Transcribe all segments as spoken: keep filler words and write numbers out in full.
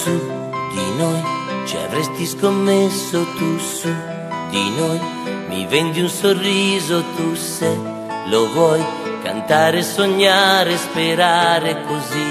su di noi ci avresti scommesso, tu su di noi mi vendi un sorriso, tu se lo vuoi cantare, sognare, sperare così.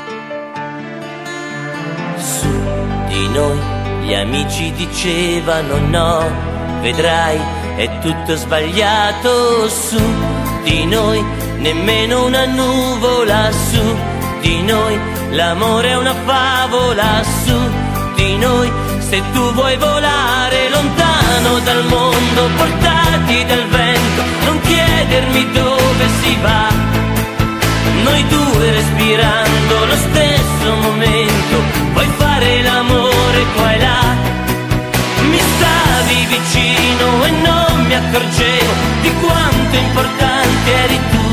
Su di noi gli amici dicevano no, vedrai è tutto sbagliato. Su di noi nemmeno una nuvola, su di noi l'amore è una favola, su di noi se tu vuoi volare lontano dal mondo, portati dal vento, non chiedermi dove si va. Noi due respirando lo stesso momento, vuoi fare l'amore qua e là. Mi stavi vicino e non mi accorgevo di quanto importante eri tu.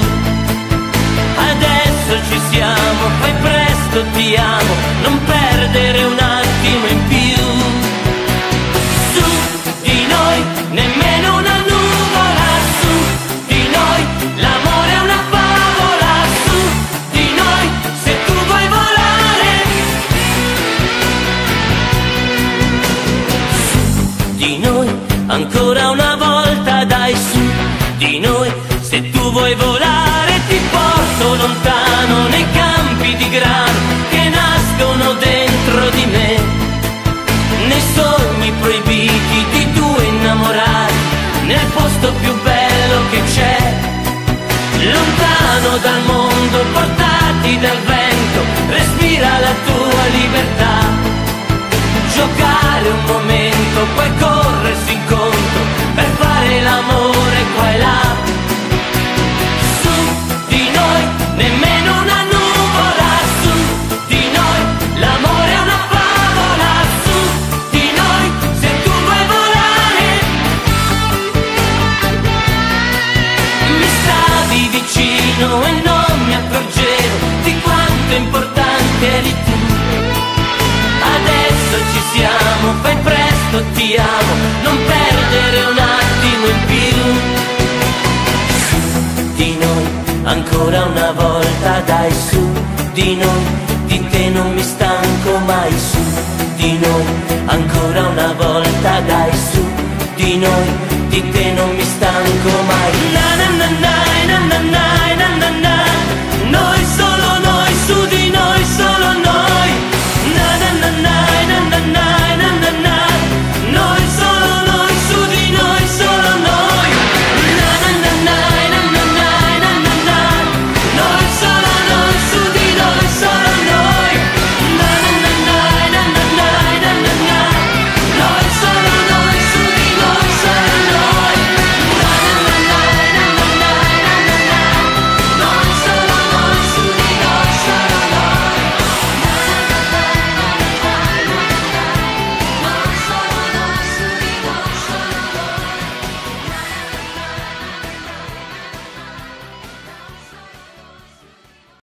Adesso ci siamo, fai presto, ti amo, non perdere un attimo in più. Su di noi nemmeno una nuvola, su di noi l'amore è una favola, su di noi se tu vuoi volare. Su di noi ancora una volta, dai, su di noi se tu vuoi volare ti porto lontano nei campi di grano che nascono dentro di me, nei sogni proibiti di due innamorati, nel posto più bello che c'è, lontano dal mondo, portati dal vento, respira la tua libertà, giocare un momento, poi corrersi incontro per fare l'amore qua e là. Su di noi nemmeno una nuvola, su di noi l'amore è una favola, su di noi se tu vuoi volare. Mi stavi vicino e non mi accorgevo di quanto importante eri tu. Adesso ci siamo, fai presto, ti amo, non perdere un attimo in più. Su di noi ancora una volta, dai, su di noi, di te non mi stanco mai. Su di noi ancora una volta, dai, su di noi, di te non mi